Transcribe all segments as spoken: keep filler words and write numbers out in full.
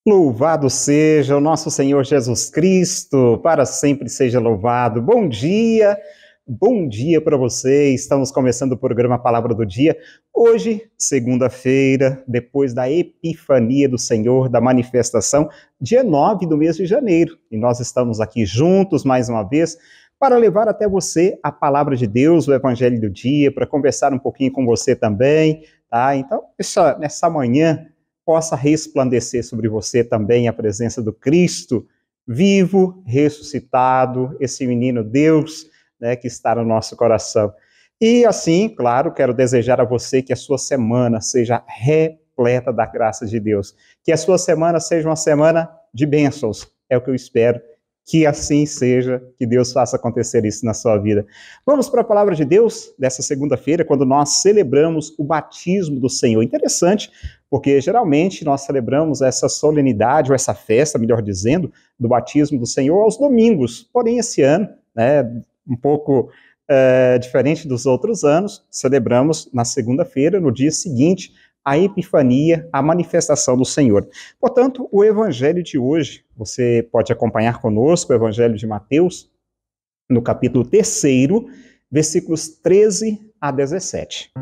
Louvado seja o nosso Senhor Jesus Cristo, para sempre seja louvado. Bom dia, bom dia para você. Estamos começando o programa Palavra do Dia. Hoje, segunda-feira, depois da Epifania do Senhor, da manifestação, dia nove do mês de janeiro. E nós estamos aqui juntos mais uma vez para levar até você a Palavra de Deus, o Evangelho do Dia, para conversar um pouquinho com você também, tá? Então, essa, nessa manhã, possa resplandecer sobre você também a presença do Cristo vivo, ressuscitado, esse menino Deus, né, que está no nosso coração. E assim, claro, quero desejar a você que a sua semana seja repleta da graça de Deus, que a sua semana seja uma semana de bênçãos, é o que eu espero. Que assim seja, que Deus faça acontecer isso na sua vida. Vamos para a palavra de Deus dessa segunda-feira, quando nós celebramos o batismo do Senhor. Interessante, porque geralmente nós celebramos essa solenidade, ou essa festa, melhor dizendo, do batismo do Senhor aos domingos. Porém, esse ano, né, um pouco é, diferente dos outros anos, celebramos na segunda-feira, no dia seguinte, a Epifania, a manifestação do Senhor. Portanto, o Evangelho de hoje, você pode acompanhar conosco o Evangelho de Mateus, no capítulo terceiro, versículos treze a dezessete.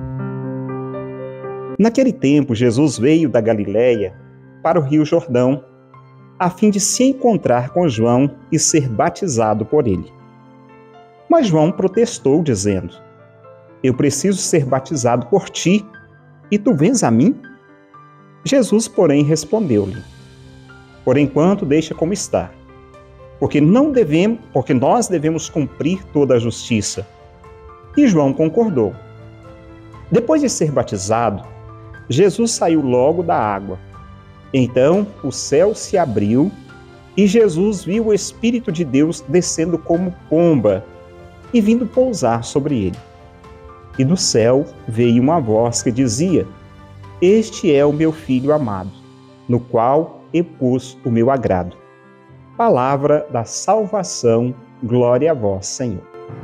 Naquele tempo, Jesus veio da Galiléia para o Rio Jordão, a fim de se encontrar com João e ser batizado por ele. Mas João protestou, dizendo: Eu preciso ser batizado por ti, e tu vens a mim? Jesus, porém, respondeu-lhe: Por enquanto, deixa como está, porque não devemos, porque nós devemos cumprir toda a justiça. E João concordou. Depois de ser batizado, Jesus saiu logo da água. Então o céu se abriu e Jesus viu o Espírito de Deus descendo como pomba e vindo pousar sobre ele. E do céu veio uma voz que dizia: Este é o meu Filho amado, no qual eu pus o meu agrado. Palavra da salvação, glória a vós, Senhor.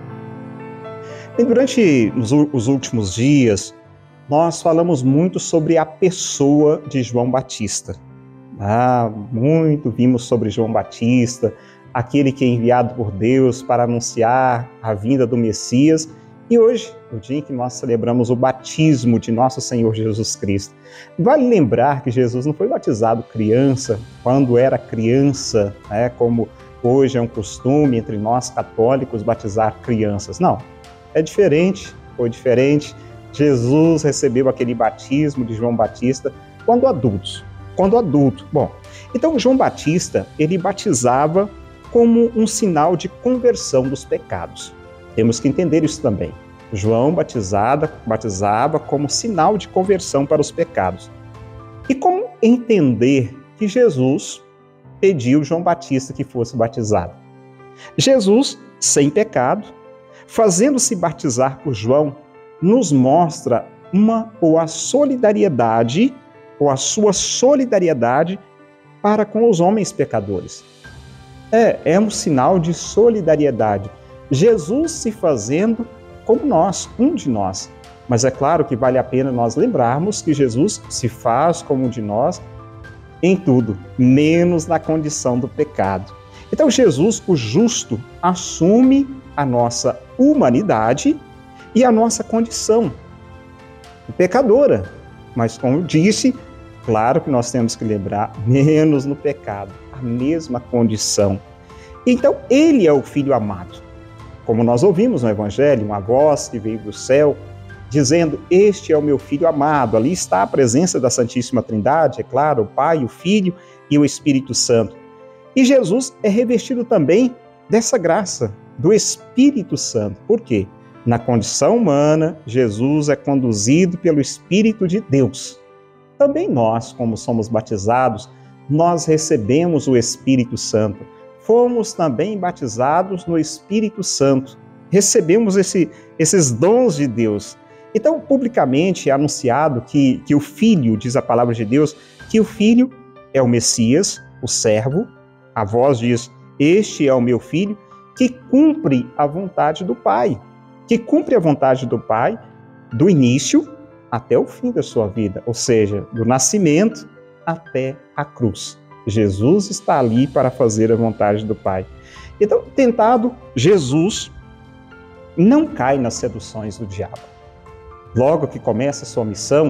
E durante os últimos dias, nós falamos muito sobre a pessoa de João Batista. Ah, muito vimos sobre João Batista, aquele que é enviado por Deus para anunciar a vinda do Messias. E hoje, no dia em que nós celebramos o batismo de nosso Senhor Jesus Cristo, vale lembrar que Jesus não foi batizado criança, quando era criança, né, como hoje é um costume entre nós católicos batizar crianças. Não, é diferente, foi diferente. Jesus recebeu aquele batismo de João Batista quando adultos, quando adulto. Bom, então João Batista, ele batizava como um sinal de conversão dos pecados. Temos que entender isso também. João batizada, batizava como sinal de conversão para os pecados. E como entender que Jesus pediu João Batista que fosse batizado? Jesus, sem pecado, fazendo-se batizar por João, nos mostra uma ou a solidariedade, ou a sua solidariedade para com os homens pecadores. É, é um sinal de solidariedade. Jesus se fazendo como nós, um de nós. Mas é claro que vale a pena nós lembrarmos que Jesus se faz como um de nós em tudo, menos na condição do pecado. Então Jesus, o justo, assume a nossa humanidade e a nossa condição pecadora. Mas como eu disse, claro que nós temos que lembrar, menos no pecado, a mesma condição. Então ele é o Filho amado. Como nós ouvimos no Evangelho, uma voz que veio do céu, dizendo: Este é o meu Filho amado. Ali está a presença da Santíssima Trindade, é claro, o Pai, o Filho e o Espírito Santo. E Jesus é revestido também dessa graça, do Espírito Santo. Por quê? Na condição humana, Jesus é conduzido pelo Espírito de Deus. Também nós, como somos batizados, nós recebemos o Espírito Santo. Fomos também batizados no Espírito Santo. Recebemos esse, esses dons de Deus. Então, publicamente é anunciado que, que o Filho, diz a palavra de Deus, que o Filho é o Messias, o servo. A voz diz: Este é o meu Filho, que cumpre a vontade do Pai. Que cumpre a vontade do Pai do início até o fim da sua vida. Ou seja, do nascimento até a cruz. Jesus está ali para fazer a vontade do Pai. Então, tentado, Jesus não cai nas seduções do diabo. Logo que começa a sua missão,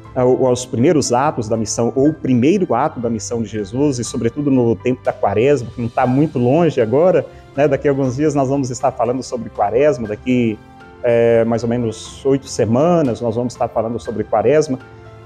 aos primeiros atos da missão, ou o primeiro ato da missão de Jesus, e sobretudo no tempo da Quaresma, que não está muito longe agora, né? Daqui a alguns dias nós vamos estar falando sobre Quaresma, daqui é, mais ou menos oito semanas nós vamos estar falando sobre Quaresma,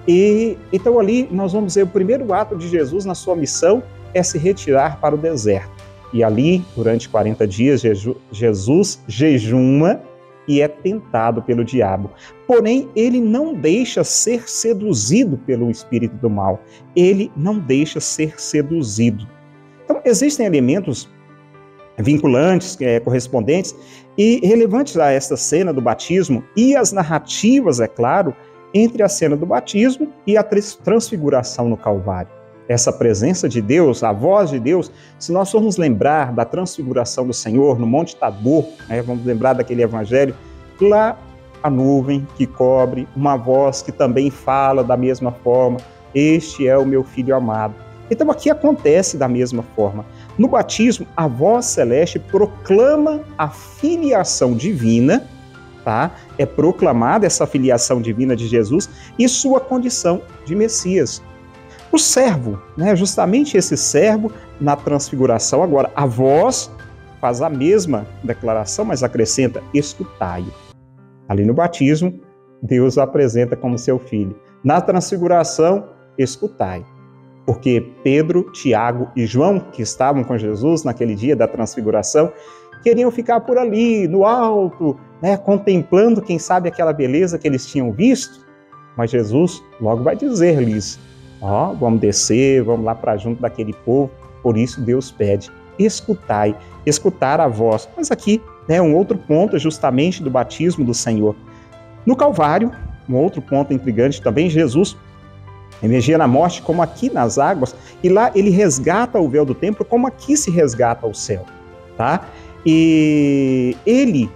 e então ali nós vamos ver o primeiro ato de Jesus na sua missão é se retirar para o deserto, e ali, durante quarenta dias, Jesus jejuma e é tentado pelo diabo. Porém, ele não deixa ser seduzido pelo espírito do mal. Ele não deixa ser seduzido. Então, existem elementos vinculantes, é, correspondentes e relevantes a esta cena do batismo e as narrativas, é claro, entre a cena do batismo e a transfiguração no Calvário. Essa presença de Deus, a voz de Deus, se nós formos lembrar da transfiguração do Senhor no Monte Tabor, né, vamos lembrar daquele evangelho, lá a nuvem que cobre, uma voz que também fala da mesma forma, este é o meu filho amado. Então aqui acontece da mesma forma. No batismo, a voz celeste proclama a filiação divina, tá? É proclamada essa filiação divina de Jesus e sua condição de Messias. O servo, né, justamente esse servo na transfiguração, agora a voz faz a mesma declaração, mas acrescenta, escutai-o. Ali no batismo, Deus o apresenta como seu filho. Na transfiguração, escutai. Porque Pedro, Tiago e João, que estavam com Jesus naquele dia da transfiguração, queriam ficar por ali, no alto, né, contemplando, quem sabe, aquela beleza que eles tinham visto. Mas Jesus logo vai dizer-lhes, ó, oh, vamos descer, vamos lá para junto daquele povo. Por isso Deus pede, escutai, escutar a voz. Mas aqui, né, um outro ponto justamente do batismo do Senhor. No Calvário, um outro ponto intrigante também, Jesus emergia na morte como aqui nas águas, e lá ele resgata o véu do templo como aqui se resgata o céu, tá? E ele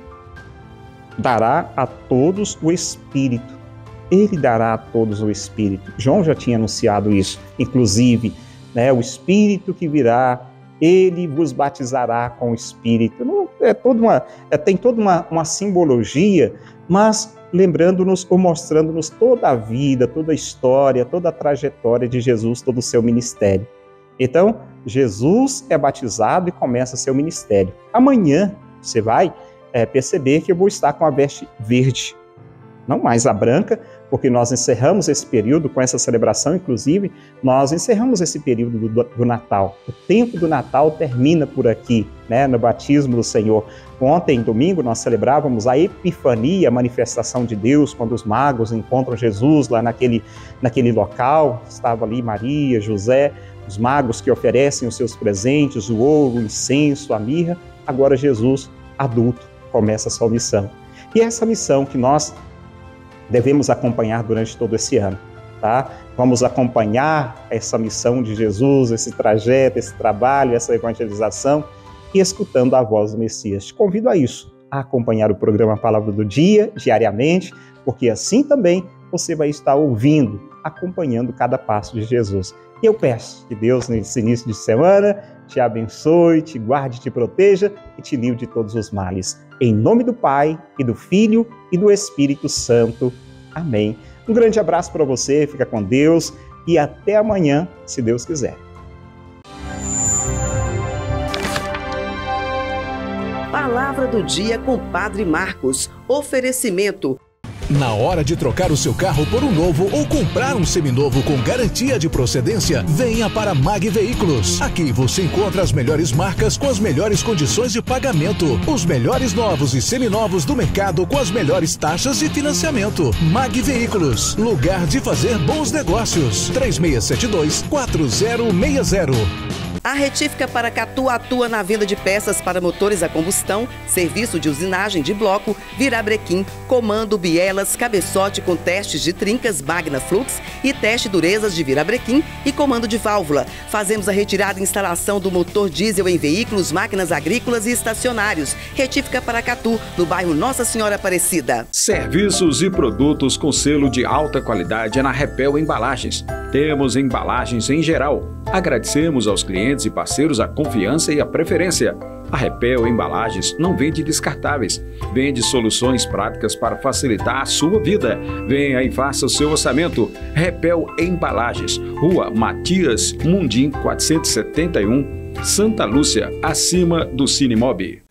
dará a todos o Espírito. Ele dará a todos o Espírito. João já tinha anunciado isso. Inclusive, né, o Espírito que virá, ele vos batizará com o Espírito. Não, é toda uma, é, tem toda uma, uma simbologia, mas lembrando-nos ou mostrando-nos toda a vida, toda a história, toda a trajetória de Jesus, todo o seu ministério. Então, Jesus é batizado e começa seu ministério. Amanhã você vai é, perceber que eu vou estar com a veste verde, não mais a branca, porque nós encerramos esse período com essa celebração, inclusive, nós encerramos esse período do, do Natal. O tempo do Natal termina por aqui, né, no batismo do Senhor. Ontem, domingo, nós celebrávamos a Epifania, a manifestação de Deus, quando os magos encontram Jesus lá naquele, naquele local. Estava ali Maria, José, os magos que oferecem os seus presentes, o ouro, o incenso, a mirra. Agora Jesus, adulto, começa a sua missão. E é essa missão que nós devemos acompanhar durante todo esse ano, tá? Vamos acompanhar essa missão de Jesus, esse trajeto, esse trabalho, essa evangelização e escutando a voz do Messias. Te convido a isso, a acompanhar o programa Palavra do Dia, diariamente, porque assim também você vai estar ouvindo, acompanhando cada passo de Jesus. E eu peço que Deus, nesse início de semana, te abençoe, te guarde, te proteja e te livre de todos os males. Em nome do Pai, e do Filho, e do Espírito Santo. Amém. Um grande abraço para você, fica com Deus e até amanhã, se Deus quiser. Palavra do Dia com Padre Marcos. Oferecimento. Na hora de trocar o seu carro por um novo ou comprar um seminovo com garantia de procedência, venha para Mag Veículos. Aqui você encontra as melhores marcas com as melhores condições de pagamento. Os melhores novos e seminovos do mercado com as melhores taxas de financiamento. Mag Veículos, lugar de fazer bons negócios. três seis sete dois, quatro zero seis zero. A Retífica Paracatu atua na venda de peças para motores a combustão, serviço de usinagem de bloco, virabrequim, comando, bielas, cabeçote com testes de trincas, Magna Flux e teste durezas de virabrequim e comando de válvula. Fazemos a retirada e instalação do motor diesel em veículos, máquinas agrícolas e estacionários. Retífica Paracatu, no bairro Nossa Senhora Aparecida. Serviços e produtos com selo de alta qualidade é na Repel Embalagens. Temos embalagens em geral. Agradecemos aos clientes e parceiros a confiança e a preferência. A Repel Embalagens não vende descartáveis, vende soluções práticas para facilitar a sua vida. Venha e faça o seu orçamento. Repel Embalagens, Rua Matias Mundim quatrocentos e setenta e um, Santa Lúcia, acima do Cinemob.